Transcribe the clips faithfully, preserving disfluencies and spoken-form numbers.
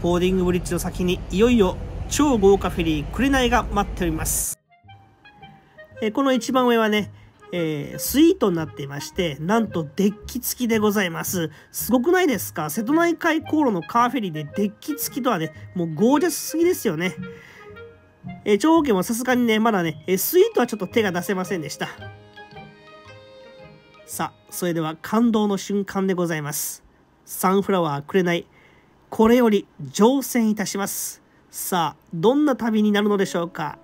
ホーディングブリッジの先にいよいよ超豪華フェリー紅が待っております。えこの一番上はね、えー、スイートになっていまして、なんとデッキ付きでございます。すごくないですか？瀬戸内海航路のカーフェリーでデッキ付きとはね、もうゴージャスすぎですよね。えー、長方形もさすがにね、まだね、スイートはちょっと手が出せませんでした。さあ、それでは感動の瞬間でございます。サンフラワー紅、これより乗船いたします。さあ、どんな旅になるのでしょうか。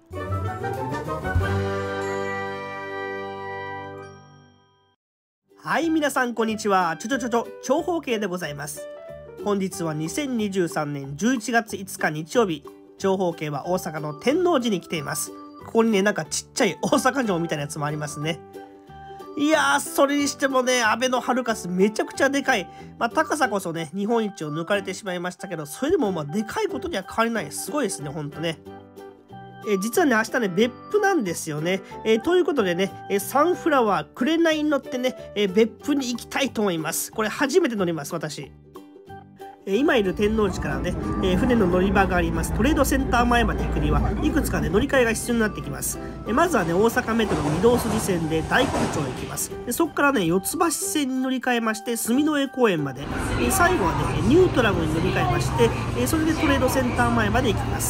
はい、皆さんこんにちは。ちょちょちょちょ、長方形でございます。本日はにせんにじゅうさんねんじゅういちがついつか日曜日。長方形は大阪の天王寺に来ています。ここにね、なんかちっちゃい大阪城みたいなやつもありますね。いやー、それにしてもね、アベノハルカスめちゃくちゃでかい。まあ、高さこそね、日本一を抜かれてしまいましたけど、それでもまあ、でかいことには変わりない。すごいですね、ほんとね。えー、実はね、明日ね、別府なんですよね。えー、ということでね、えー、サンフラワー紅に乗ってね、えー、別府に行きたいと思います。これ初めて乗ります、私。えー、今いる天王寺からね、えー、船の乗り場がありますトレードセンター前まで行くにはいくつかね、乗り換えが必要になってきます。えー、まずはね、大阪メトロ御堂筋線で大黒町へ行きます。でそこからね、四ツ橋線に乗り換えまして、住之江公園まで。えー、最後はね、ニュートラムに乗り換えまして、えー、それでトレードセンター前まで行きます。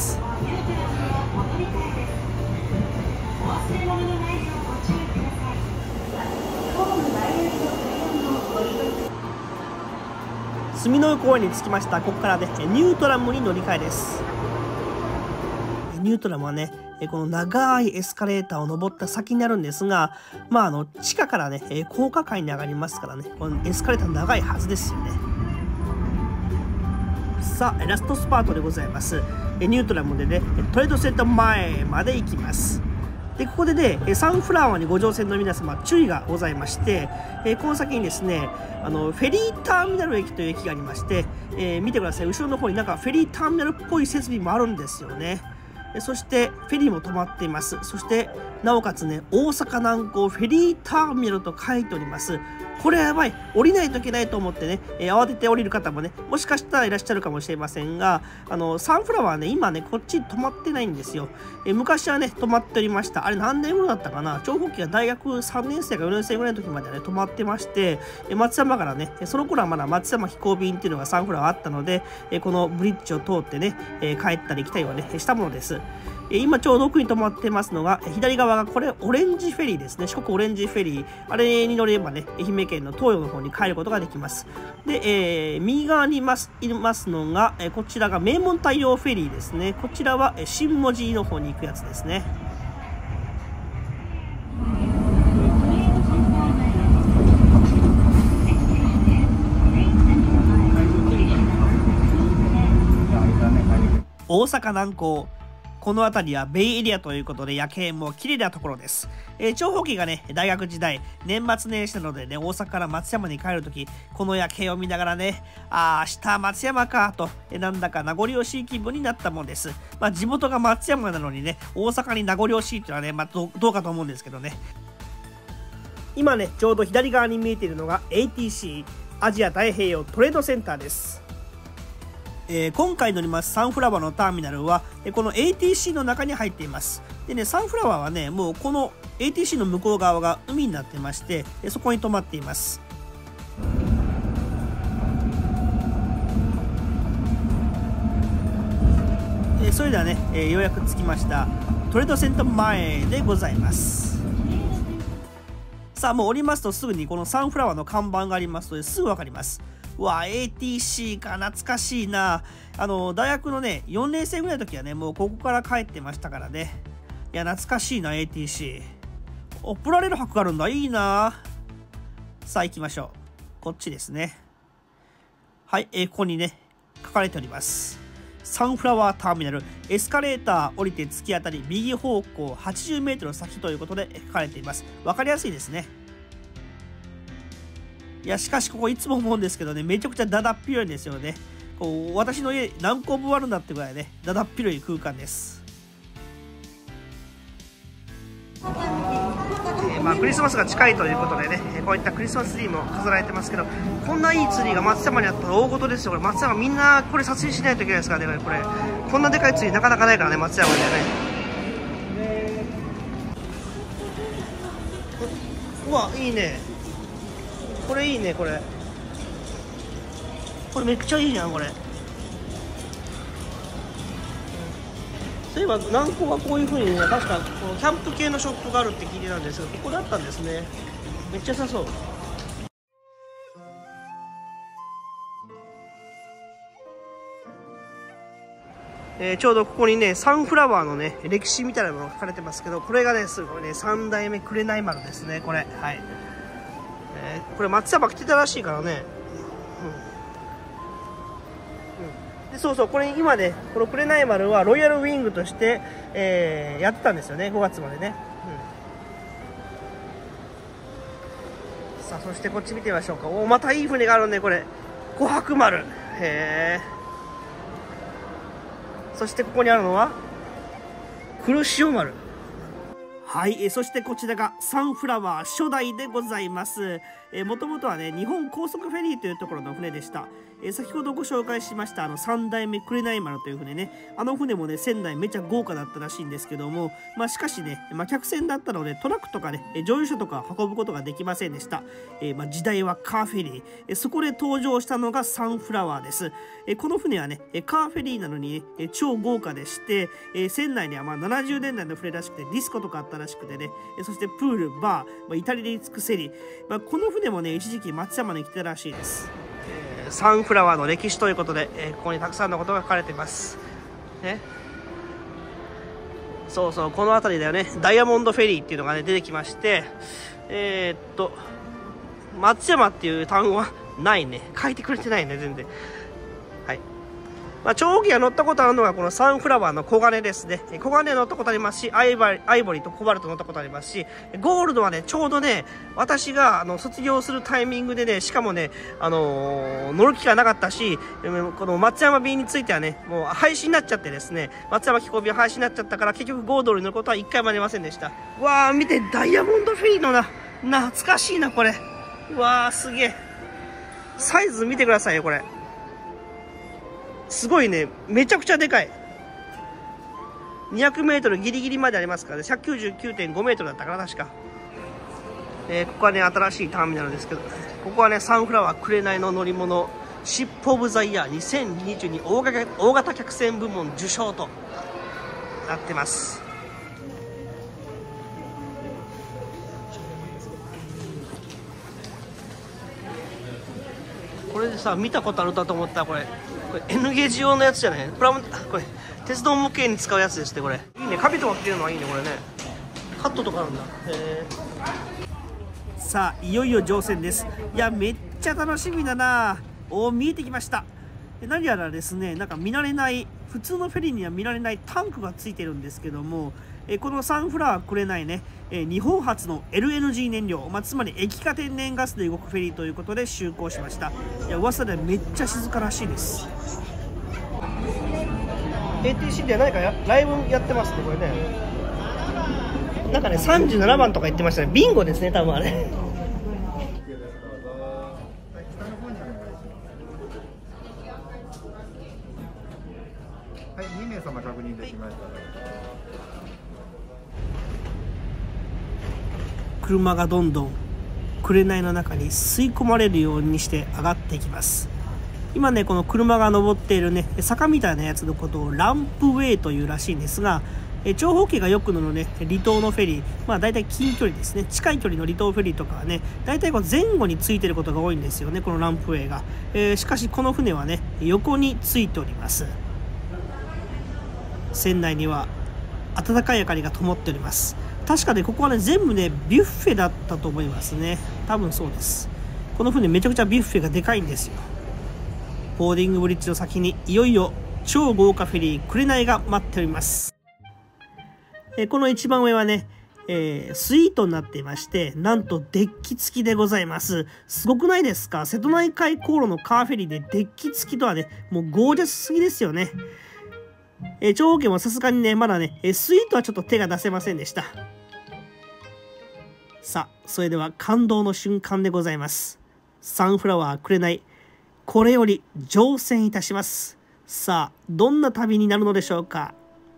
住之江公園に着きました。ここからね、ニュートラムに乗り換えです。ニュートラムはね、この長いエスカレーターを登った先になるんですが、まあ、あの地下からね、高架階に上がりますからね、このエスカレーター長いはずですよね。さあ、ラストスパートでございます。ニュートラムでね、トレードセンター前まで行きます。でここでね、サンフラワーにご乗船の皆様、注意がございまして、えこの先にですね、あのフェリーターミナル駅という駅がありまして、えー、見てください、後ろの方になんかフェリーターミナルっぽい設備もあるんですよね。そしてフェリーも止まっています。そしてなおかつね、大阪南港フェリーターミナルと書いております。これはやばい、降りないといけないと思ってね、えー、慌てて降りる方もね、もしかしたらいらっしゃるかもしれませんが、あのサンフラワーね、今ね、こっち止まってないんですよ。えー、昔はね、止まっておりました。あれ何年頃だったかな、長方形が大学さんねん生かよねん生ぐらいの時まではね、止まってまして、えー、松山からね、その頃はまだ松山飛行便っていうのがサンフラワーあったので、えー、このブリッジを通ってね、えー、帰ったり来たりはね、したものです。今ちょうど奥に止まってますのが、左側がこれオレンジフェリーですね。四国オレンジフェリー。あれに乗ればね、愛媛県の東予の方に帰ることができます。で、えー、右側にいます、いますのが、えー、こちらが名門太陽フェリーですね。こちらは、えー、新門司の方に行くやつですね。大阪南港。この辺りはベイエリアということで夜景も綺麗なところです。えー、長方形がね、大学時代、年末年始なのでね、大阪から松山に帰るとき、この夜景を見ながらね、ああ、明日松山かと、えー、なんだか名残惜しい気分になったもんです。まあ、地元が松山なのにね、大阪に名残惜しいっていうのはね、まあど、どうかと思うんですけどね。今ね、ちょうど左側に見えているのが エーティーシー、アジア太平洋トレードセンターです。えー、今回乗りますサンフラワーのターミナルは、えー、この エーティーシー の中に入っています。でね、サンフラワーはね、もうこの エーティーシー の向こう側が海になってまして、えー、そこに止まっています。えー、それではね、えー、ようやく着きましたトレードセンター前でございます。さあ、もう降りますとすぐにこのサンフラワーの看板がありますのですぐ分かります。うわ、エーティーシー か、懐かしいな。あの、大学のね、よねん生ぐらいの時はね、もうここから帰ってましたからね。いや、懐かしいな、エーティーシー。お、プラレール博があるんだ。いいな。さあ、行きましょう。こっちですね。はい、えー、ここにね、書かれております。サンフラワーターミナル、エスカレーター降りて突き当たり、右方向はちじゅうメートル先ということで書かれています。わかりやすいですね。いや、しかしここいつも思うんですけどね、めちゃくちゃだだっ広いんですよね。こう私の家何個分あるんだってぐらいね、だだっ広い空間です。 まあ、クリスマスが近いということでね、こういったクリスマスツリーも飾られてますけど、こんないいツリーが松山にあったら大事ですよ。これ松山みんなこれ撮影しないといけないですからね。これこんなでかいツリーなかなかないからね、松山でね。うわ、いいね、これいいね、これこれめっちゃいいじゃん。これそういえば南港はこういうふうにね、確かこのキャンプ系のショップがあるって聞いてたんですけど、ここだったんですね。めっちゃ良さそう。えー、ちょうどここにね、サンフラワーのね、歴史みたいなのが書かれてますけど、これがね、すごいね、三代目紅丸ですね、これ。はい。えー、これ松山来てたらしいからね。でそうそう、これ今ね、この紅丸はロイヤルウィングとして、えー、やってたんですよね、ごがつまでね。うん、さあ、そしてこっち見てみましょうか。お、またいい船があるね、これ。琥珀丸。へえ。そしてここにあるのは黒潮丸。はい、えー、そしてこちらがサンフラワー初代でございます。もともとはね、日本高速フェリーというところの船でした。えー、先ほどご紹介しましたあのさん代目紅丸という船ね、あの船もね、船内めちゃ豪華だったらしいんですけども、まあ、しかしね、まあ、客船だったのでトラックとかね、乗用車とか運ぶことができませんでした。えーまあ、時代はカーフェリー、えー、そこで登場したのがサンフラワーです。えー、この船はね、カーフェリーなのに、えー、超豪華でして、えー、船内にはまあななじゅうねんだいの船らしくてディスコとかあったらしくてね、えー、そしてプール、バー、まあ、至れり尽くせり、まあ、この船もね、一時期松山に来てたらしいです。えー、サンフラワーの歴史ということで、えー、ここにたくさんのことが書かれています。ね、そうそう、この辺りだよね、ダイヤモンドフェリーっていうのがね、出てきまして、えー、っと、松山っていう単語はないね。書いてくれてないね、全然。はい。まあ、長期が乗ったことあるのがこのサンフラワーの黄金ですね。黄金乗ったことありますし、アイバリ、アイボリーとコバルト乗ったことありますし、ゴールドはね、ちょうどね、私があの卒業するタイミングでね、しかもね、あのー、乗る機会なかったし、この松山便についてはね、もう廃止になっちゃってですね、松山飛行便は廃止になっちゃったから、結局ゴールドに乗ることは一回もありませんでした。うわー、見て、ダイヤモンドフェリーのな、懐かしいな、これ。うわー、すげえ。サイズ見てくださいよ、これ。すごいね、めちゃくちゃでかい。にひゃくメートルギリギリまでありますからね、ひゃくきゅうじゅうきゅうてんごメートルだったかな、確か。えー、ここはね、新しいターミナルですけど、ここはね、サンフラワー紅の乗り物、シップオブザイヤーにせんにじゅうに大型、大型客船部門受賞となってます。これでさ、見たことあるだと思ったら、これ。これ N ゲージ用のやつじゃない？これはこれ鉄道模型に使うやつですね。これいいね。カビとか着てるのはいいね。これね、カットとかあるんだ。へー。さあ、いよいよ乗船です。いや、めっちゃ楽しみだな。おー、見えてきました。何やらですね、なんか見慣れない、普通のフェリーには見られないタンクがついてるんですけども、えこのサンフラワー紅ね、え日本初の エルエヌジー 燃料、まあ、つまり液化天然ガスで動くフェリーということで就航しました。いや、噂でめっちゃ静からしいです。 エーティーシー では何かやライブやってますね、これね。なんかね、さんじゅうななばんとか言ってましたね。ビンゴですね、多分あれ。 はい、にめいさま確認できました。 車がどんどん紅の中に吸い込まれるようにして上がっていきます。今ね、この車が登っているね、坂みたいなやつのことをランプウェイというらしいんですが、え長方形がよく乗るね、離島のフェリー、まあ大体近距離ですね、近い距離の離島フェリーとかはね、大体こう前後についてることが多いんですよね、このランプウェイが。えー、しかしこの船はね、横についております。船内には暖かい明かりが灯っております。確かね、ここはね、全部ね、ビュッフェだったと思いますね。多分そうです。この船めちゃくちゃビュッフェがでかいんですよ。ボーディングブリッジの先にいよいよ超豪華フェリー紅が待っております。えこの一番上はね、えー、スイートになっていまして、なんとデッキ付きでございます。すごくないですか？瀬戸内海航路のカーフェリーでデッキ付きとはね、もうゴージャスすぎですよね。えー、長方形もさすがにね、まだね、スイートはちょっと手が出せませんでした。 さあ、それでは感動の瞬間でございます。サンフラワーくれない、これより乗船いたします。さあ、どんな旅になるのでしょうか。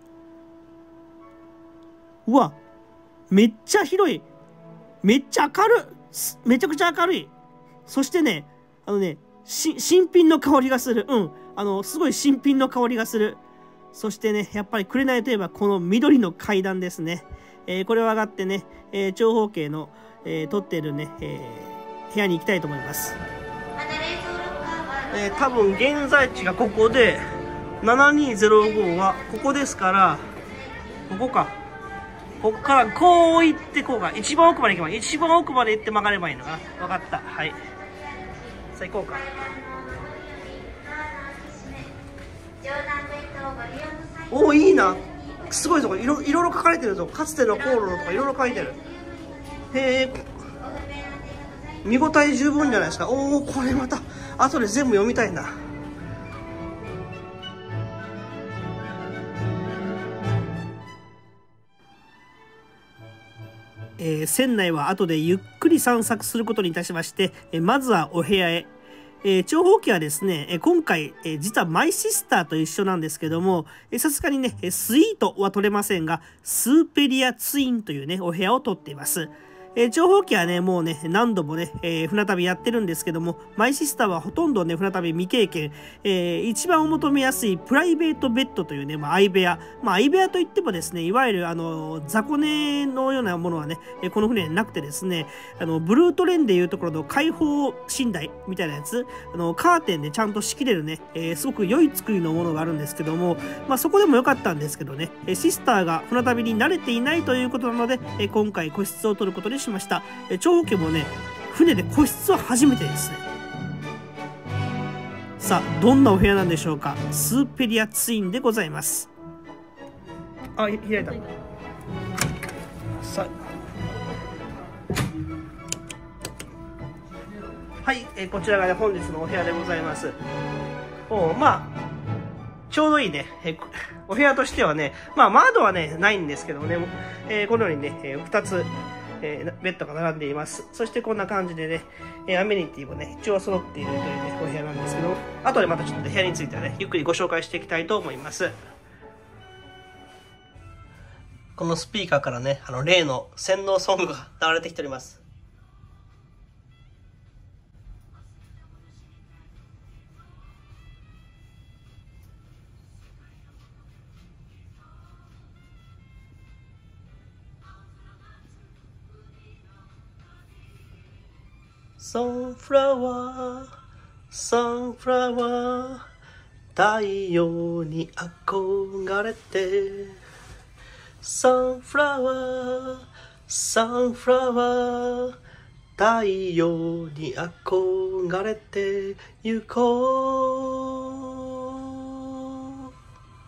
うわ、めっちゃ広い。めっちゃ明るい。めちゃくちゃ明るい。そしてね、あのね、し新品の香りがする。うん。あの、すごい新品の香りがする。そしてね、やっぱり紅といえばこの緑の階段ですね。えー、これを上がってね、えー、長方形の、えー、撮っているね、えー、部屋に行きたいと思います。えー、多分現在地がここで、ななにーぜろごはここですから、ここか。ここからこう行ってこうか。一番奥まで行けばいい。一番奥まで行って曲がればいいのかな。わかった。はい。さあ行こうか。おお、いいな。すごいぞ。いろいろいろ書かれてるぞ。かつての航路とかいろいろ書いてる。へえ。見応え十分じゃないですか。おお、これまた後で全部読みたいな。えー、船内は後でゆっくり散策することにいたしまして、えー、まずはお部屋へ。えー、長方形はですね、えー、今回、えー、実はマイシスターと一緒なんですけども、さすがにね、スイートは取れませんが、スーペリアツインというね、お部屋を取っています。えー、長方形はね、もうね、何度もね、えー、船旅やってるんですけども、マイシスターはほとんどね、船旅未経験、えー、一番お求めやすいプライベートベッドというね、まあ、相部屋。まあ、相部屋といってもですね、いわゆる、あの、雑魚寝のようなものはね、この船になくてですね、あの、ブルートレーンでいうところの開放寝台みたいなやつ、あの、カーテンでちゃんと仕切れるね、えー、すごく良い作りのものがあるんですけども、まあ、そこでも良かったんですけどね、シスターが船旅に慣れていないということなので、今回個室を取ることにしました。長方形もね、船で個室は初めてですね。さあ、どんなお部屋なんでしょうか。スーペリアツインでございます。あ、開いた。さあ、はい、えー、こちらが、ね、本日のお部屋でございます。おまあちょうどいいね、えー、お部屋としてはね、まあ窓はねないんですけどね、えー、このようにね、えー、ふたつえー、ベッドが並んでいます。そしてこんな感じでね、えー、アメニティもね、一応揃っているというね、お部屋なんですけど、後でまたちょっと部屋についてはね、ゆっくりご紹介していきたいと思います。このスピーカーからね、あの、例の洗脳ソングが流れてきております。サンフラワー、サンフラワー、太陽に憧れて。サンフラワー、サンフラワー、太陽に憧れて行こう。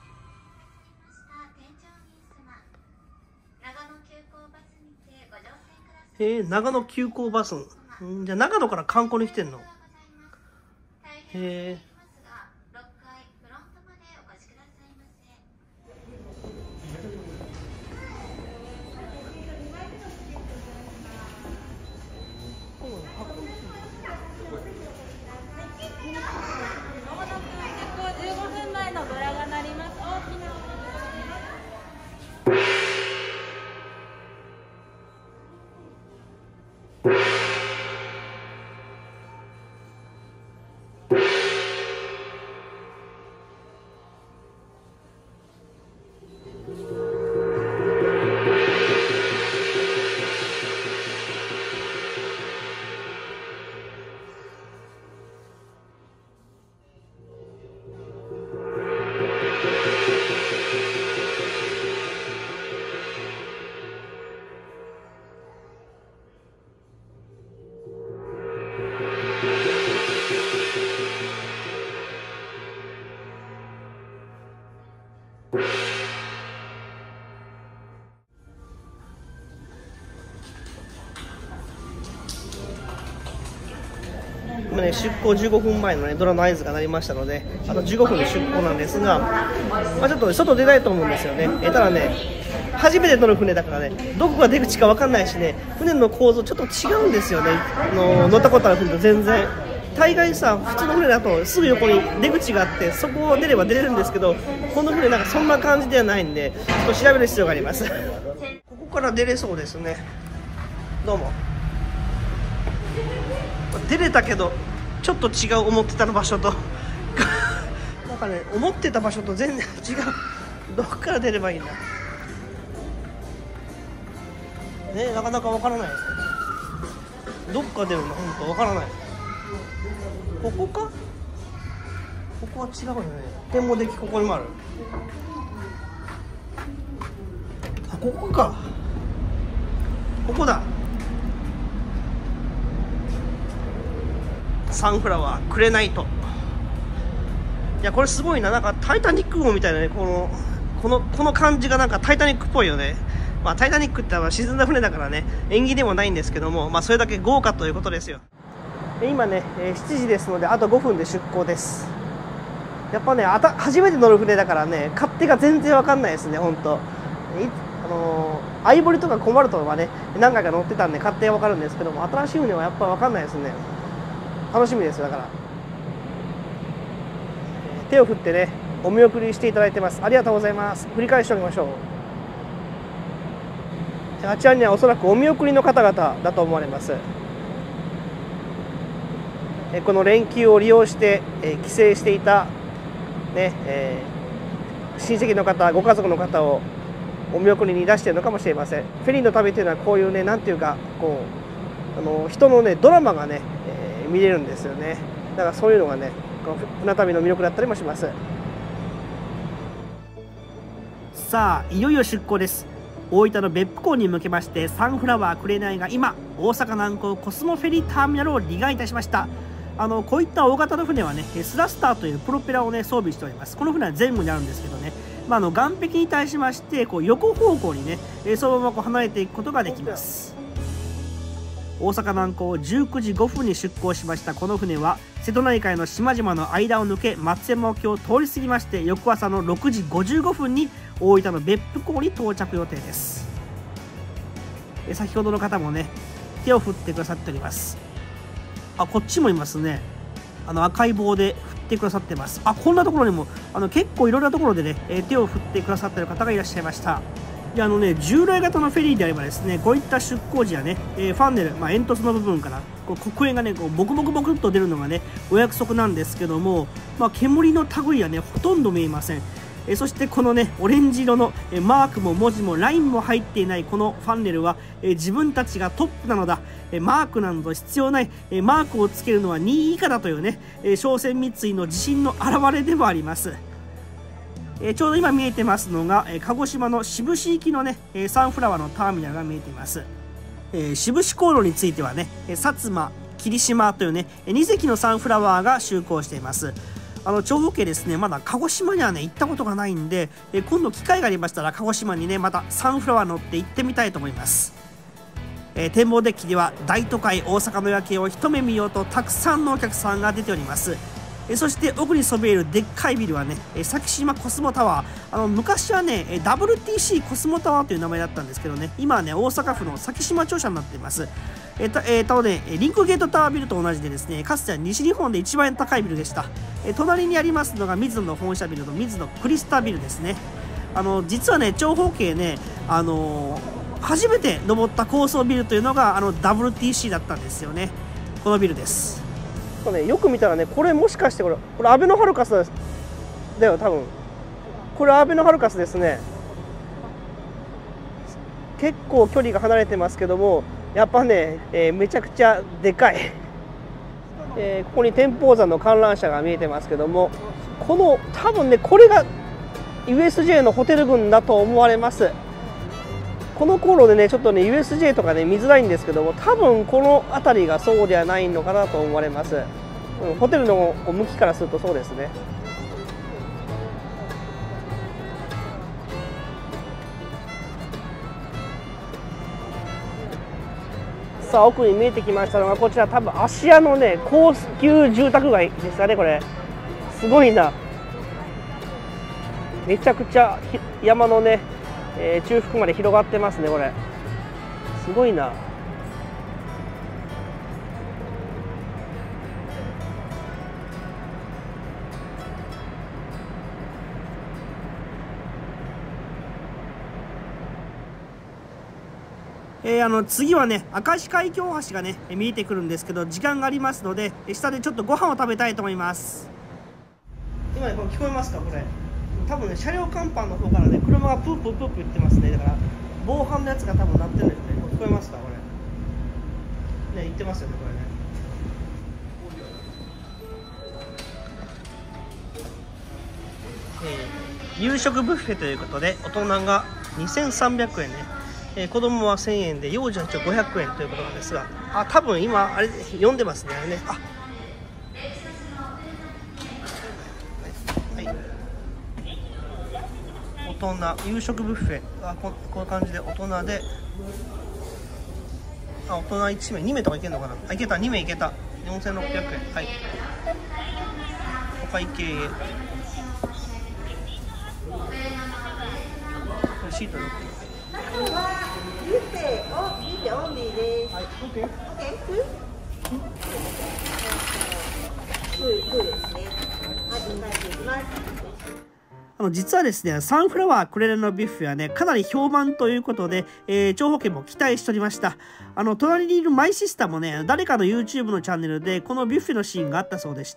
えー、長野急行バス。んじゃあ長野から観光に来てんの？へえ。 じゅうごふんまえのドラが鳴ります。大きな今ね、出港じゅうごふんまえのね、ドラの合図が鳴りましたので、あとじゅうごふんで出港なんですが、まあ、ちょっと、ね、外出たいと思うんですよね。えただね、 初めて乗る船だからね、どこが出口か分かんないしね、船の構造ちょっと違うんですよね、あの乗ったことある船と全然。大概さ、普通の船だとすぐ横に出口があって、そこを出れば出れるんですけど、この船なんかそんな感じではないんで、ちょっと調べる必要がありますここから出れそうですね。どうも。出れたけどちょっと違う、思ってた場所となんかね、思ってた場所と全然違う。どこから出ればいいんだね、なかなかわからないですね。どっから出るの本当わからない。ここか、ここは違うよね。展望デッキここにもある。あ、ここか、ここだ。サンフラワーくれないと。いや、これすごいな。なんかタイタニック号みたいなね、このこのこの感じがなんかタイタニックっぽいよね。まあタイタニックって沈んだ船だからね、縁起でもないんですけども、まあそれだけ豪華ということですよ。今ね、しちじですのであとごふんで出港です。やっぱね、あた初めて乗る船だからね、勝手が全然わかんないですね。本当、あのー、アイボリとかコバルトはね何回か乗ってたんで勝手がわかるんですけども、新しい船はやっぱわかんないですね。楽しみですよ。だから手を振ってねお見送りしていただいてます。ありがとうございます。繰り返しておきましょう。あちらにはおそらくお見送りの方々だと思われます。この連休を利用して帰省していた、ねえー、親戚の方、ご家族の方をお見送りに出しているのかもしれません。フェリーの旅というのはこういうね、なんていうかこうあの人のねドラマがね、えー、見れるんですよね。だからそういうのがねこの船旅の魅力だったりもします。さあいよいよ出港です。大分の別府港に向けましてサンフラワーくれないが今大阪南港コスモフェリーターミナルを離岸いたしました。あのこういった大型の船はねスラスターというプロペラをね装備しております。この船は前後にあるんですけどね、まあ、あの岸壁に対しましてこう横方向にねそのままこう離れていくことができます。大阪南港じゅうくじごふんに出港しましたこの船は瀬戸内海の島々の間を抜け松山沖を通り過ぎまして、翌朝のろくじごじゅうごふんに大分の別府港に到着予定です。先ほどの方もね手を振ってくださっております。あ、こっちもいますね。あの赤い棒で振ってくださってます。あ、こんなところにもあの結構いろんなところでね手を振ってくださっている方がいらっしゃいました。であのね、従来型のフェリーであればですねこういった出港時やね、えー、ファンネル、まあ、煙突の部分からこう黒煙がねこうボクボクボクっと出るのがねお約束なんですけども、まあ、煙の類はねほとんど見えません。えー、そしてこのねオレンジ色の、えー、マークも文字もラインも入っていないこのファンネルは、えー、自分たちがトップなのだ、えー、マークなど必要ない、えー、マークをつけるのはにい以下だというね、えー、商船三井の自信の表れでもあります。えー、ちょうど今見えてますのが、えー、鹿児島の志布志行きのね、えー、サンフラワーのターミナルが見えています。えー、志布志航路についてはね、薩摩、霧島というねに隻のサンフラワーが就航しています。あの長方形ですね、まだ鹿児島にはね行ったことがないんで、えー、今度機会がありましたら鹿児島にねまたサンフラワー乗って行ってみたいと思います。えー、展望デッキでは大都会大阪の夜景を一目見ようとたくさんのお客さんが出ております。そして奥にそびえるでっかいビルはね先島コスモタワー。あの昔はね ダブリューティーシー コスモタワーという名前だったんですけどね、今はね大阪府の先島庁舎になっています。えたえー、ただねリンクゲートタワービルと同じでですねかつては西日本で一番高いビルでした。え隣にありますのが水野の本社ビルと水野クリスタビルですね。あの実はね長方形ねあのー、初めて登った高層ビルというのがあの ダブリューティーシー だったんですよね。このビルです。ね、よく見たらねこれもしかしてこれこれアベノハルカスだよ多分。これアベノハルカスですね。結構距離が離れてますけどもやっぱね、えー、めちゃくちゃでかい、えー、ここに天保山の観覧車が見えてますけども、この多分ねこれが ユーエスジェー のホテル群だと思われます。この航路でねちょっとね ユーエスジェー とかね見づらいんですけども、多分この辺りがそうではないのかなと思われます。うん、ホテルの向きからするとそうですね。さあ奥に見えてきましたのがこちら多分芦屋のね高級住宅街ですかね。これすごいな、めちゃくちゃ山のねえー、中腹まで広がってますね。これすごいな。えー、あの次はね、明石海峡大橋がね見えてくるんですけど、時間がありますので下でちょっとご飯を食べたいと思います。今ね、これ聞こえますか？これ多分ね、車両甲板の方からね車がプープープープー言ってますね。だから防犯のやつが多分鳴ってるんですね。これ聞こえますか？これね、言ってますよね、これね。えー、夕食ブッフェということで大人がにせんさんびゃくえんね、えー、子供はせんえんで、幼児は一応ごひゃくえんということなんですが、あ、多分今あれ読んでますね、あれね。あ、はい、はい、大人夕食ブッフェ、あ、ここういう感じで大人で、あ、大人いちめいにめいとかいけるのかな。あ、いけた、にめいいけた、よんせんろっぴゃくえん。はい、お会計へ。シートに乗ってます。ビュッフェをビュッフェオンリーです。はい、オッケー。オッケー。フーフーですね。はい、お願いします。あの実はですね、サンフラワークレレのビュッフェはね、かなり評判ということで、えー、長保家も期待しておりました。あの隣にいるマイシスターもね、誰かの YouTube のチャンネルでこのビュッフェのシーンがあったそうでして、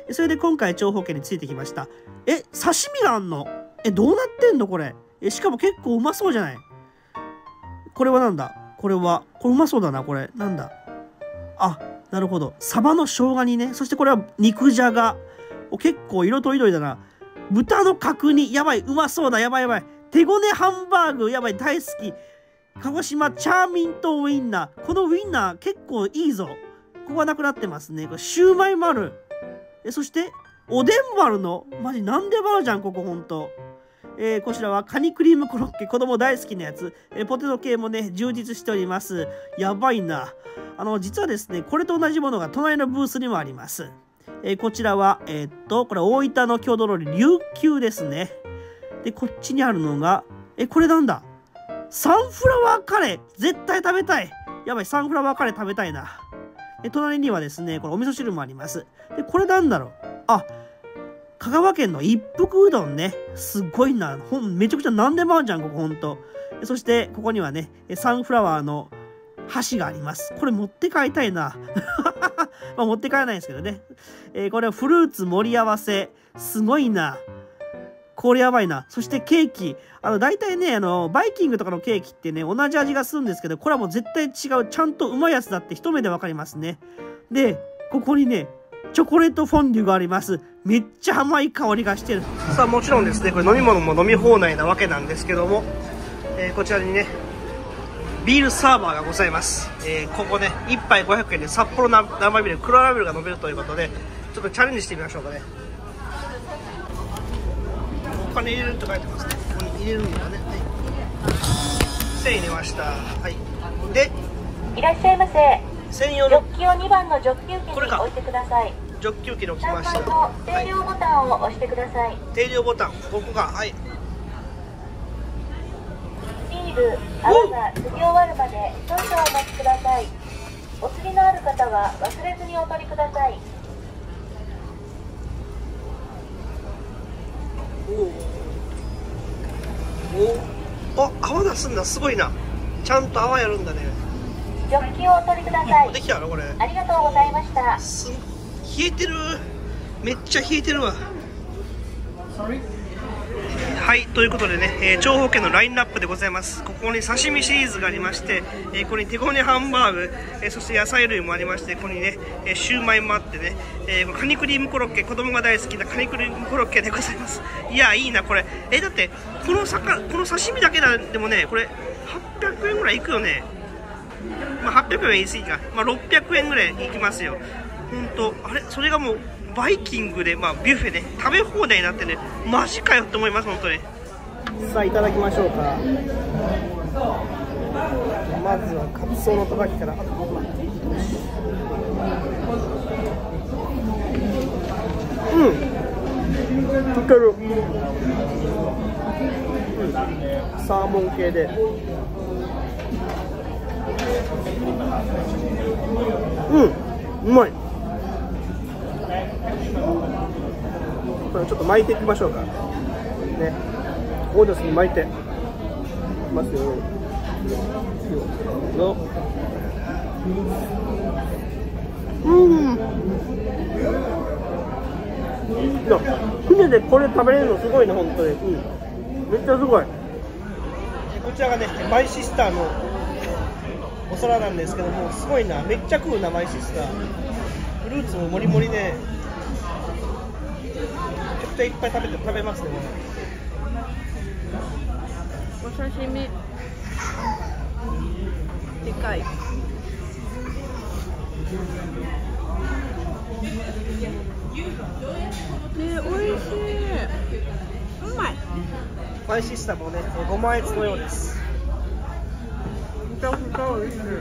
それで今回長保家についてきました。え、刺身があんの？え、どうなってんのこれ？え、しかも結構うまそうじゃない？これはなんだ？これは、これうまそうだな、これ。なんだ？あ、なるほど。サバの生姜煮ね。そしてこれは肉じゃが。お、結構色とりどりだな。豚の角煮。やばい、うまそうだ。やばいやばい。手ごねハンバーグ。やばい、大好き。鹿児島チャーミントウインナー。このウインナー結構いいぞ。ここがなくなってますね。これシューマイもある。え、そして、おでんもあるの？マジなんでもあるじゃん、ここほんと。えー、こちらはカニクリームコロッケ、子供大好きなやつ、えー、ポテト系もね充実しております。やばいな。あの実はですね、これと同じものが隣のブースにもあります。えー、こちらはえー、っとこれ大分の郷土料理琉球ですね。でこっちにあるのがえこれなんだ、サンフラワーカレー。絶対食べたい。やばい、サンフラワーカレー食べたいな。で隣にはですね、これお味噌汁もあります。でこれなんだろう、あ、香川県の一服うどんね。すごいな。ほん、めちゃくちゃ何でもあるじゃん、ここほんと。そして、ここにはね、サンフラワーの箸があります。これ持って帰りたいな。まあ持って帰らないんですけどね。えー、これはフルーツ盛り合わせ。すごいな。これやばいな。そしてケーキ。あの、大体ね、あの、バイキングとかのケーキってね、同じ味がするんですけど、これはもう絶対違う。ちゃんとうまいやつだって一目でわかりますね。で、ここにね、チョコレートフォンデュがあります。めっちゃ甘い香りがしてる。さあもちろんですね、これ飲み物も飲み放題なわけなんですけども、えー、こちらにねビールサーバーがございます。えー、ここねいっぱいごひゃくえんで札幌生ビール、黒ラベルが飲めるということで、ちょっとチャレンジしてみましょうかね。お金入れるって書いてますね。ここに入れるんだね。はい、せんえん入れました。はい、でいらっしゃいませ。 専用のジョッキをにばんのジョッキ受けに置いてください。 ジョッキ受けに置きました。 さんばんの定量ボタンを押してください。はい、 定量ボタン、ここが、はい。 ビール、泡が吸い終わるまで少々お待ちください。お釣りのある方は忘れずにお取りください。 おお、あ、泡出すんだ、すごいな。ちゃんと泡やるんだね。 ジョッキをお取りください。 できたのこれ。 ありがとうございました。 す冷えてる。めっちゃ冷えてるわ。はい、ということでね、えー、長保家のラインナップでございます。ここに刺身シリーズがありまして、えー、ここに手ごねハンバーグ、えー、そして野菜類もありまして、ここにね、えー、シューマイもあってね、えー、カニクリームコロッケ、子供が大好きなカニクリームコロッケでございます。いや、いいなこれ。えー、だってこのさかこの刺身だけでもね、これはっぴゃくえんぐらいいくよね。まあ、はっぴゃくえんは言い過ぎか、まあ、ろっぴゃくえんぐらいいきますよ。本当、あれ、それがもうバイキングで、まあ、ビュッフェで食べ放題になってね、マジかよって思います、本当に。さあ、いただきましょうか。まずはカツオのたたきから。うん、いける。 うん、サーモン系で、うん、うまい。これちょっと巻いていきましょうかね。オージャスに巻いていきますよ。のうんいや、船でこれ食べれるのすごいね、本当に、うん、めっちゃすごい。こちらがね、マイシスターのお皿なんですけども、すごいな、めっちゃ食うな、マイシスター。フルーツももりもりで、めちゃくちゃいっぱい食べて食べますね、これ。 お刺身でかい。ね、美味しい。うまい。 マイシスターもね、ごまえつのようです。 めちゃくちゃ美味しい。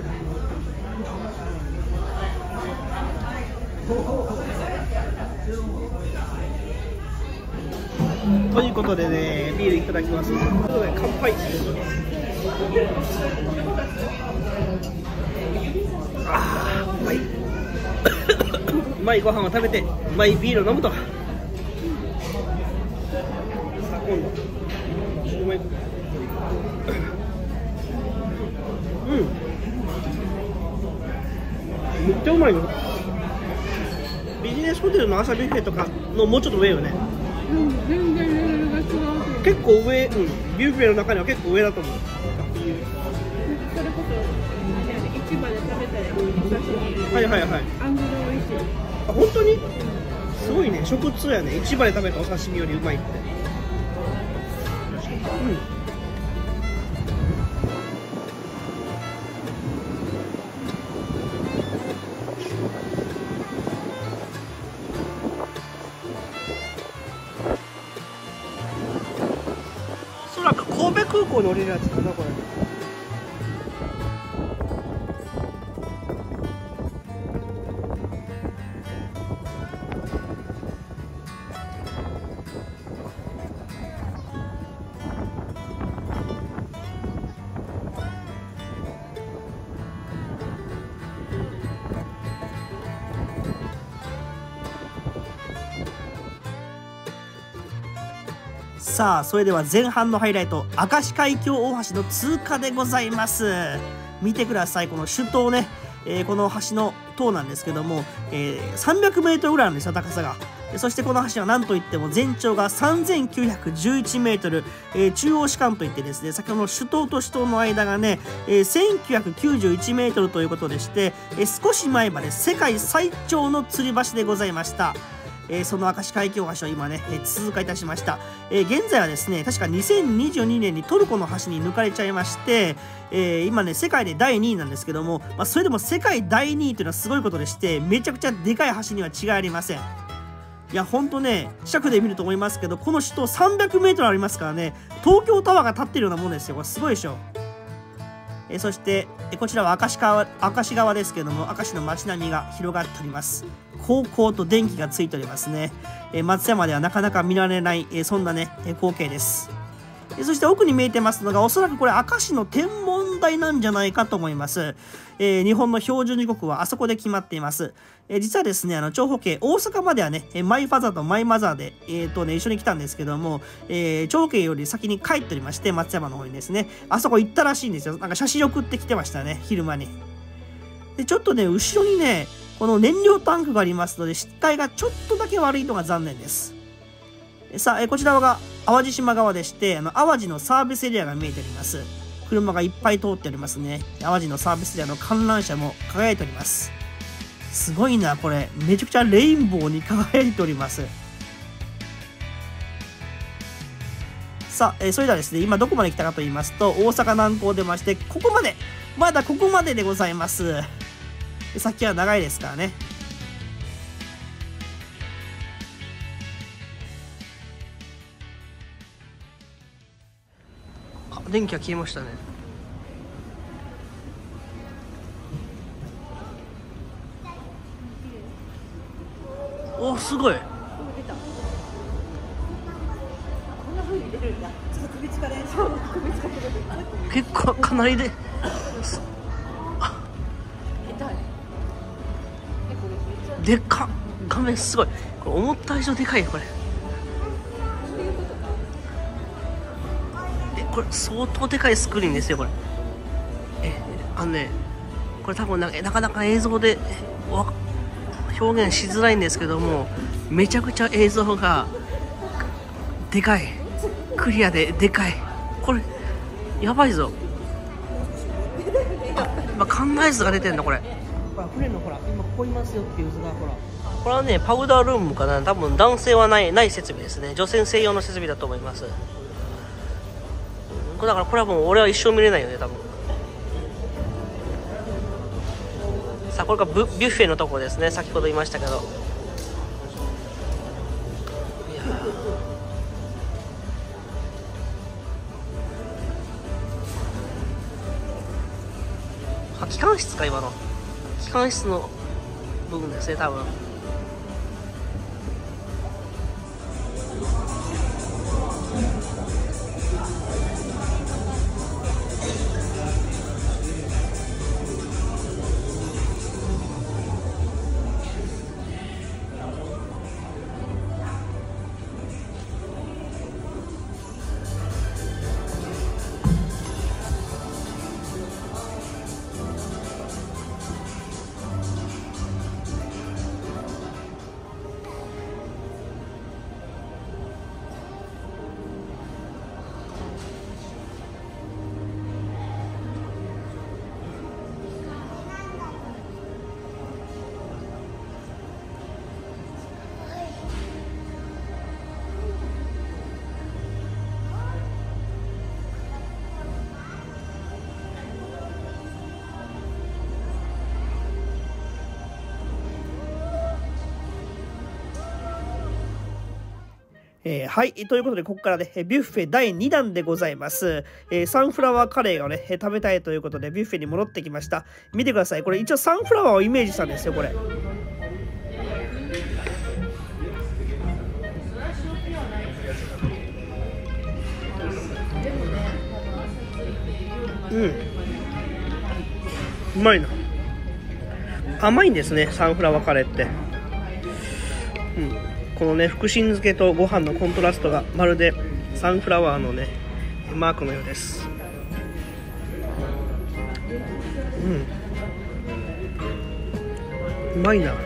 ということでね、ビールいただきます。ということで乾杯。あー、うまい。うまいご飯を食べて、うまいビールを飲むと。さあ今度、うまい。うん。めっちゃうまいよ。ビジネスホテルの朝ビュッフェとかのもうちょっと上よね。 うん、全然レベルが違う。 結構上、うん、ビュッフェの中には結構上だと思う。 それこそ市場で食べたり、お刺身。 はいはいはい。 あんずで美味しい。 あ、本当にすごいね、食通やね。市場で食べたお刺身よりうまいって。うん。おそらく神戸空港に降りるやつかな、これ。さあ、それでは前半のハイライト、明石海峡大橋の通過でございます。見てください、この主塔ね、えー、この橋の塔なんですけども、えー、さんびゃくメートルぐらいあるんですよ、高さが。そしてこの橋は何といっても全長がさんぜんきゅうひゃくじゅういちメートル、えー、中央主幹といってですね、先ほどの主塔と主塔の間がね、えー、せんきゅうひゃくきゅうじゅういちメートルということでして、えー、少し前まで世界最長の吊り橋でございました。えー、その明石海峡橋を今ね、えー、通過いたしました。えー、現在はですね、確かにせんにじゅうにねんにトルコの橋に抜かれちゃいまして、えー、今ね、世界でだいにいなんですけども、まあ、それでも世界だいにいというのはすごいことでして、めちゃくちゃでかい橋には違いありません。いや、ほんとね、近くで見ると思いますけど、この首都さんびゃくメートルありますからね、東京タワーが立ってるようなもんですよ。これすごいでしょ。えそしてえこちらは明石川、明石川ですけども、明石の街並みが広がっております。高校と電気がついておりますね。え松山ではなかなか見られない、えそんなね、え光景です。えそして奥に見えてますのが、おそらくこれ明石の天文台なんじゃないかと思います。えー、日本の標準時刻はあそこで決まっています。えー、実はですね、あの長方形、大阪まではね、マイファザーとマイマザーで、えーとね、一緒に来たんですけども、えー、長方形より先に帰っておりまして、松山の方にですね、あそこ行ったらしいんですよ。なんか写真送ってきてましたね、昼間に。で、ちょっとね、後ろにね、この燃料タンクがありますので、視界がちょっとだけ悪いのが残念です。さあ、えこちらが淡路島側でして、あの淡路のサービスエリアが見えております。車がいっぱい通っておりますね。淡路のサービスエリアの観覧車も輝いております。すごいな、これ。めちゃくちゃレインボーに輝いております。さあ、えそれではですね、今どこまで来たかと言いますと、大阪南港出まして、ここまで、まだここまででございます。先は長いですからね。あ、電気が消えましたね。お、すごい。 こんな風に出るんだ。ちょっと首疲れ。そう首疲れる。 結構かなりで。 痛い。 でっか画面すごい。これ思った以上でかいよこれ。えこれ相当でかいスクリーンですよこれ。えあのねこれ多分ななかなか映像でわ表現しづらいんですけども、めちゃくちゃ映像がでかい、クリアででかい。これやばいぞ。あ今館内図が出てんのこれ。ほら船のほら今ここいますよっていう図がほら。これはねパウダールームかな。多分男性はないない設備ですね。女性専用の設備だと思います。だからこれはもう俺は一生見れないよね多分。さあこれがビュッフェのところですね。先ほど言いましたけど。いやあ機関室か今の。機関室の部分ですね多分。えー、はい。ということで、ここからね、ビュッフェだいにだんでございます。えー、サンフラワーカレーをね、食べたいということで、ビュッフェに戻ってきました。見てください。これ一応サンフラワーをイメージしたんですよ、これ。うん。うまいな。甘いんですね、サンフラワーカレーって。うん。このね福神漬けとご飯のコントラストがまるでサンフラワーのねマークのようです。うんうまいな。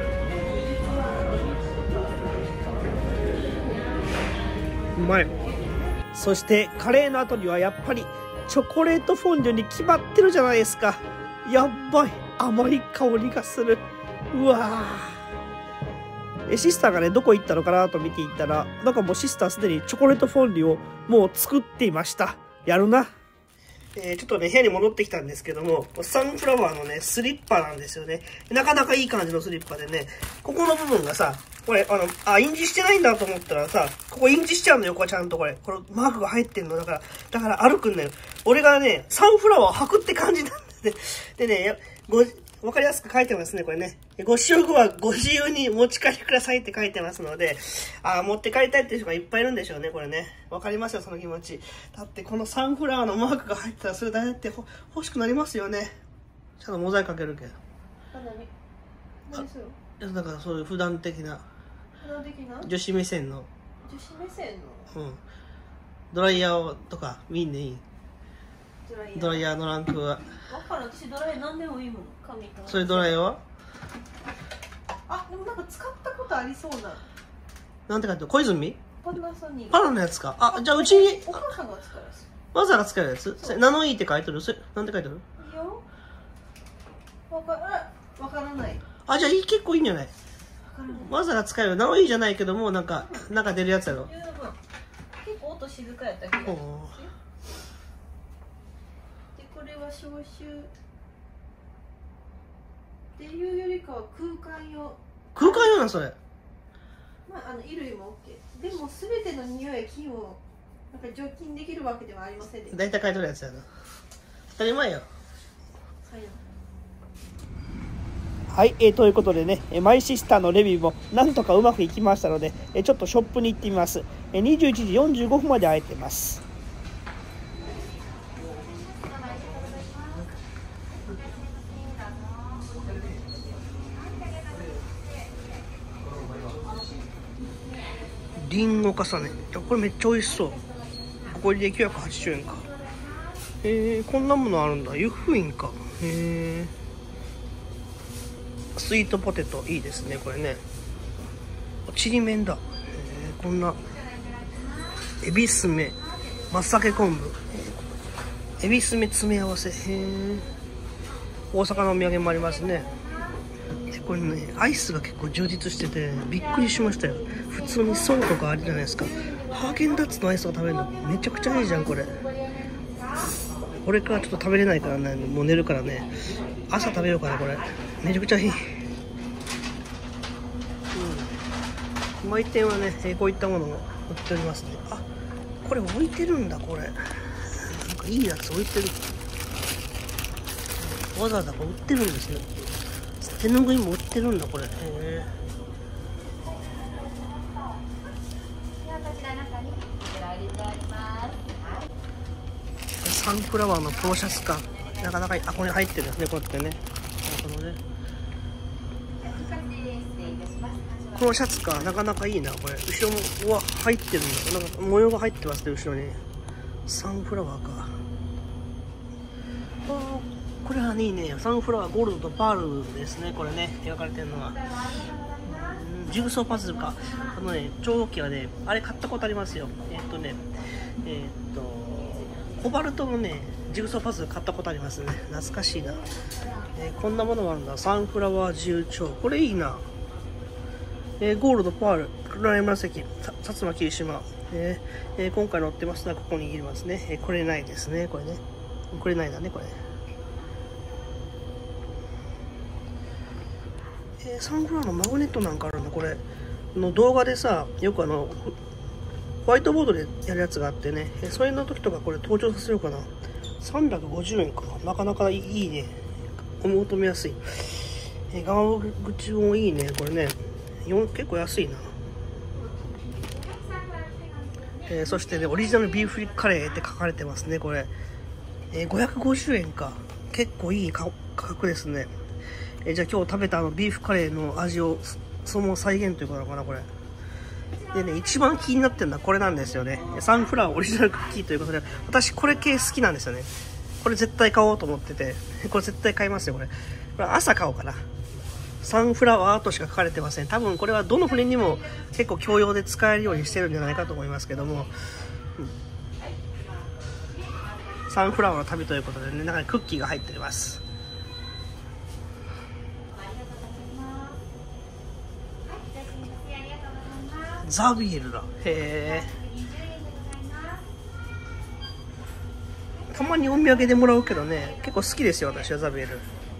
うまい。そしてカレーの後にはやっぱりチョコレートフォンデュに決まってるじゃないですか。やっばい甘い香りがする。うわーえシスターがねどこ行ったのかなと見ていったら、なんかもうシスターすでにチョコレートフォンデュをもう作っていました。やるな。えー、ちょっとね部屋に戻ってきたんですけども、サンフラワーのねスリッパなんですよね。なかなかいい感じのスリッパでね、ここの部分がさこれあのあ印字してないんだと思ったらさ、ここ印字しちゃうのよ。これちゃんとこれこれマークが入ってんのだからだから歩くんだよ。俺がねサンフラワーを履くって感じなんですね。でねごわかりやすく書いてますね、これね。ご使用後はご自由に持ち帰りくださいって書いてますので、あ持って帰りたいっていう人がいっぱいいるんでしょうね、これね。わかりますよ、その気持ち。だってこのサンフラワーのマークが入ってたら、それだって欲しくなりますよね。ちゃんとモザイクかけるけど。 何何するだからそういう普段的な、 普段的な女子目線の。 女子目線のうん。ドライヤーをとか、見んでいい。 ドライヤー。 ドライヤーのランクは。 わかる、私ドライヤー何でもいいもん。髪から。 それドライヤーはあ、でもなんか使ったことありそうな。 なんて書いてる？小泉？ パナソニック。 パナのやつか。あ、じゃあうちに。 お母さんが使うやつ。 わざわざ使えるやつ？ナノイーって書いてる？それなんて書いてる？ いいよ。わかあわからない。 あ、じゃあいい結構いいんじゃない？ わからない。 わざわざ使える。ナノイーじゃないけどもなんかなんか出るやつやろ。 十分。結構音静かやったけど。でこれは消臭。っていうよりかは空間用。 空間用なんそれ。 まああの衣類も OK。でもすべての匂いや菌をなんか除菌できるわけではありませんで。 大体書いてるやつやな。当たり前よ。 はい。 はい、えー、ということでね、マイシスターのレビューもなんとかうまくいきましたので、えー、ちょっとショップに行ってみます。えー、にじゅういちじよんじゅうごふんまで空いてます。リンゴ重ね、いやこれめっちゃ美味しそう。これできゅうひゃくはちじゅうえんか。えー、こんなものあるんだ。湯布院か。へー、スイートポテトいいですねこれね。ちりめんだ。えー、こんなエビスメ、松茸昆布、エビスメ詰め合わせ。へー、大阪のお土産もありますね。これね、アイスが結構充実しててびっくりしましたよ。普通にソーとかあるじゃないですか。ハーゲンダッツのアイスを食べるのめちゃくちゃいいじゃんこれ。俺からちょっと食べれないからね、もう寝るからね、朝食べようかなこれ。めちゃくちゃいい。うん、売店はね、こういったものも売っておりますね。あ、これ置いてるんだこれ。なんかいいやつ置いてる。わざわざこう売ってるんですね。手ぬぐいも売ってるんだこれ。へえ。サンフラワーのポロシャツか。なかなかいい。あ、これ入ってるんですねこうやってね。なるほどね。このシャツか、なかなかいいなこれ。後ろもうわ入ってるんだ。なんか模様が入ってますね後ろに。サンフラワーか。あ、これはねいいね。サンフラワーゴールドとパールですねこれね、描かれてるのは。うん、ジグソーパズルか。あのね、超大きいはね、あれ買ったことありますよ。えっとねえっとコバルトのねジグソーパズル買ったことありますね。懐かしいな。えー、こんなものもあるんだ。サンフラワー重長、これいいな。えー、ゴールドパール黒山関薩摩霧島、えーえー、今回載ってますのはここに入れますね。えー、これないですねこれね。これないだねこれ。えー、サンフラワーのマグネットなんかあるんだこれ。の動画でさよくあのホワイトボードでやるやつがあってね、えー、それの時とかこれ登場させようかな。さんびゃくごじゅうえんか。なかなかいいね。お求めやすい。えー、側口もいいねこれね。よ結構安いな。えー、そしてねオリジナルビーフカレーって書かれてますねこれ。えー、ごひゃくごじゅうえんか。結構いい価格ですね。えー、じゃあ今日食べたあのビーフカレーの味をそのまま再現ということなのかなこれ。でね、一番気になってるのはこれなんですよね。サンフラワーオリジナルクッキーということで、私これ系好きなんですよね。これ絶対買おうと思ってて、これ絶対買いますよこれ。これ朝買おうかな。サンフラワーとしか書かれてません。多分これはどの船にも結構共用で使えるようにしてるんじゃないかと思いますけども、うん、サンフラワーの旅ということでね、中にクッキーが入っております。ザビエルだ。へえ。たまにお土産でもらうけどね、結構好きですよ私はザビエル。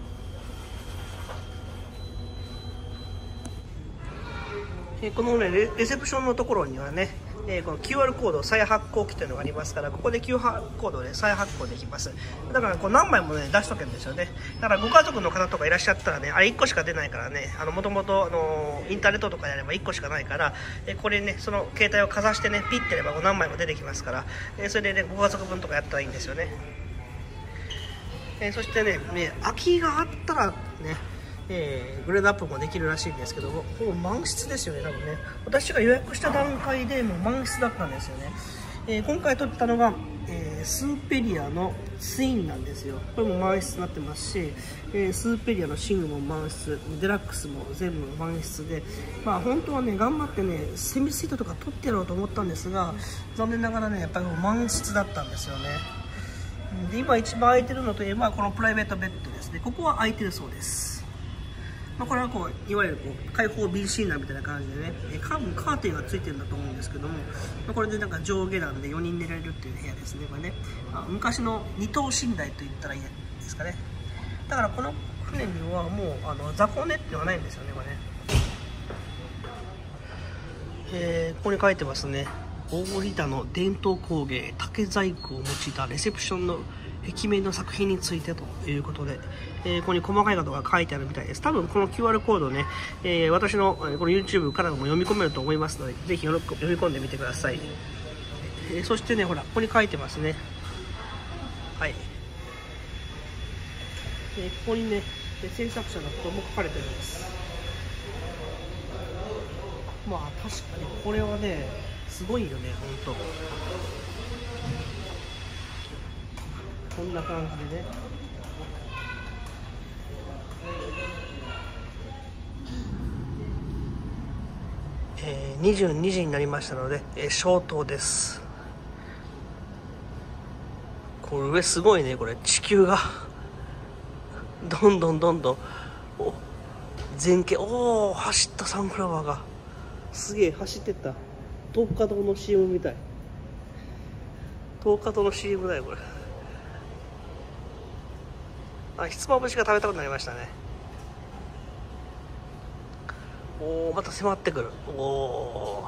えこのね レ, レセプションのところにはね、えこの キューアール コード再発行機というのがありますから、ここで キューアール コードで再発行できます。だからこう何枚もね出しとけるんですよね。だからご家族の方とかいらっしゃったらね、あれいっこしか出ないからね、あのもともとあのインターネットとかであればいっこしかないから、えこれねその携帯をかざしてねピッてやれば何枚も出てきますから、えそれでねご家族分とかやったらいいんですよね。えそしてねね空きがあったらね、えー、グレードアップもできるらしいんですけども、ほぼ満室ですよね多分ね。私が予約した段階でもう満室だったんですよね。えー、今回撮ったのが、えー、スーペリアのツインなんですよ。これも満室になってますし、えー、スーペリアのシングも満室、デラックスも全部満室で、まあ本当はね頑張ってねセミスイートとか撮ってやろうと思ったんですが、残念ながらねやっぱりもう満室だったんですよね。で今一番空いてるのといえばこのプライベートベッドですね。ここは空いてるそうです。まあ、これはこういわゆるこう開放 ビーシー なみたいな感じでね、えカーブカーテンがついてるんだと思うんですけども、まあ、これでなんか上下段でよにん寝られるっていう部屋ですねこれね。まあ、昔の二等寝台と言ったらいいですかね。だからこの船にはもうあの雑魚寝っていうのはないんですよねこれね。えー、ここに書いてますね。大分の伝統工芸竹細工を用いたレセプションの壁面の作品についてということで、えー、ここに細かいことが書いてあるみたいです。多分この キューアール コードね、えー、私のこの YouTube からも読み込めると思いますので、ぜひ読み込んでみてください。えー、そしてね、ほら、ここに書いてますね。はい。えー、ここにね、制作者のことも書かれてるんです。まあ確かにこれはね、すごいよね、ほんと。こんな感じでね。えー、にじゅうにじになりましたので、えー、消灯です。これ上すごいね、これ地球がどんどんどんどんお前景、おお走ったサンフラワーがすげえ走ってった。東華堂の シーエム みたい。東華堂の シーエム だよこれ。あ、ひつまぶしが食べたくなりましたね。おお、また迫ってくる。おお、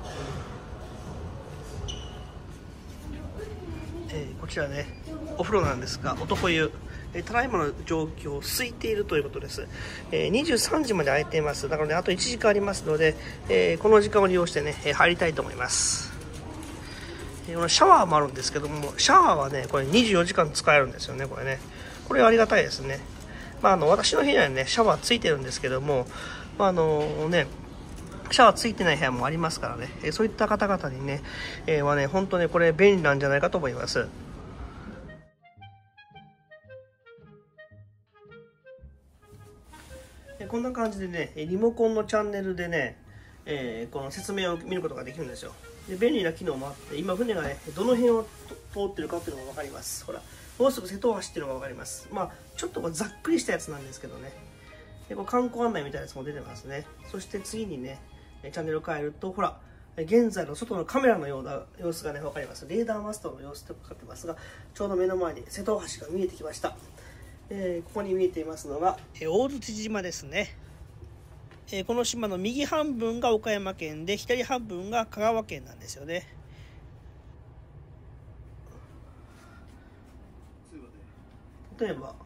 えー、こちらね、お風呂なんですが、男湯、えー、ただいまの状況、空いているということです。えー、にじゅうさんじまで空いています。だからね、あといちじかんありますので、えー、この時間を利用してね、えー、入りたいと思います。えー、このシャワーもあるんですけども、シャワーはね、これにじゅうよじかん使えるんですよね、これね。これはありがたいですね。まあ、あの、私の部屋にね、シャワーついてるんですけども、まあ、あのね、シャワーついてない部屋もありますからね、えー、そういった方々にね、えー、はね、本当ね、これ便利なんじゃないかと思います。こんな感じでね、リモコンのチャンネルでね、えー、この説明を見ることができるんですよ。で、便利な機能もあって、今船がね、どの辺を通ってるかっていうのが分かります。ほら、もうすぐ瀬戸大橋っていうのが分かります。まあ、ちょっとこうざっくりしたやつなんですけどね。で、こう観光案内みたいなやつも出てますね。そして次にね、チャンネルを変えると、ほら、現在の外のカメラのような様子がね、分かります。レーダーマストの様子とかかってますが、ちょうど目の前に瀬戸大橋が見えてきました。えー、ここに見えていますのが、えー、大槌島ですね。えー、この島の右半分が岡山県で、左半分が香川県なんですよね。例えば、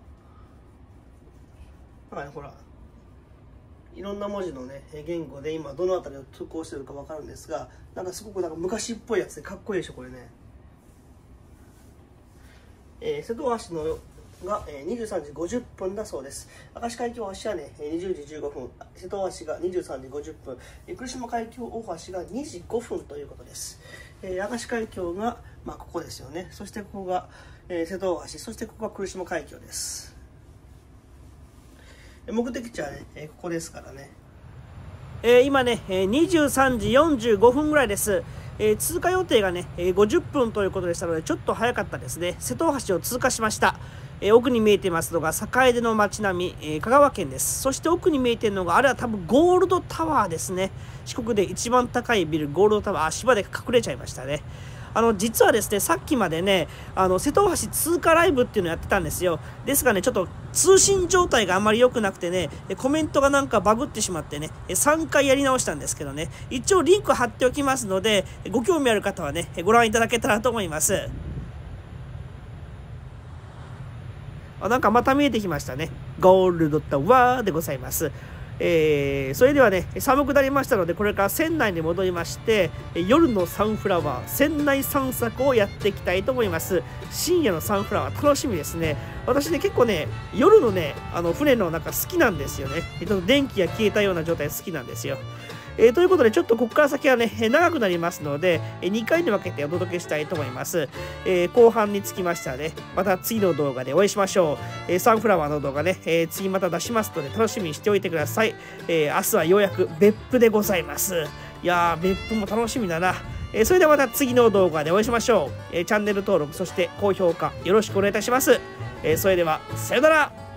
はい、ほら、いろんな文字のね、言語で今どの辺りを通行してるか分かるんですが、なんかすごくなんか昔っぽいやつでかっこいいでしょ、これね。えー、瀬戸大橋のがにじゅうさんじごじゅっぷんだそうです。明石海峡大橋はね、にじゅうじじゅうごふん、瀬戸大橋がにじゅうさんじごじゅっぷん、来島海峡大橋がにじごふんということです。えー、明石海峡が、まあ、ここですよね。そしてここが、えー、瀬戸大橋、そしてここが来島海峡です。目的地はね、えー、ここですからね。えー、今ね、にじゅうさんじよんじゅうごふんぐらいです。えー、通過予定がね、ごじゅっぷんということでしたので、ちょっと早かったですね。瀬戸大橋を通過しました。えー、奥に見えていますのが坂出の町並み、えー、香川県です。そして奥に見えているのが、あれは多分ゴールドタワーですね。四国で一番高いビル、ゴールドタワー、足場で隠れちゃいましたね。あの実はですね、さっきまでね、あの瀬戸大橋通過ライブっていうのをやってたんですよ。ですがね、ちょっと通信状態があんまり良くなくてね、コメントがなんかバグってしまってね、さんかいやり直したんですけどね、一応リンク貼っておきますので、ご興味ある方はね、ご覧いただけたらと思います。あ、なんかまた見えてきましたね。ゴールドタワーでございます。えー、それではね、寒くなりましたので、これから船内に戻りまして、夜のサンフラワー、船内散策をやっていきたいと思います。深夜のサンフラワー、楽しみですね。私ね、結構ね、夜のね、あの船の中好きなんですよね。電気が消えたような状態好きなんですよ。えー、ということで、ちょっとここから先はね、長くなりますので、にかいに分けてお届けしたいと思います。えー、後半につきましてはね、また次の動画でお会いしましょう。えー、サンフラワーの動画ね、えー、次また出しますので、楽しみにしておいてください。えー、明日はようやく別府でございます。いやー、別府も楽しみだな。えー、それではまた次の動画でお会いしましょう。えー、チャンネル登録、そして高評価、よろしくお願いいたします。えー、それでは、さよなら。